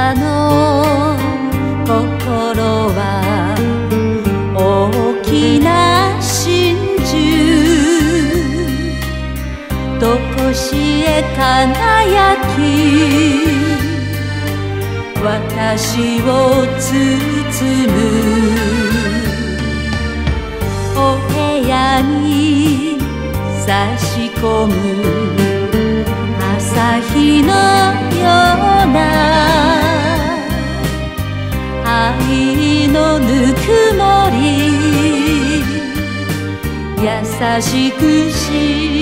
たの心は大きな真珠とこしえ輝き私を包むお部屋に差し込む朝日のような愛のぬくもり優しくし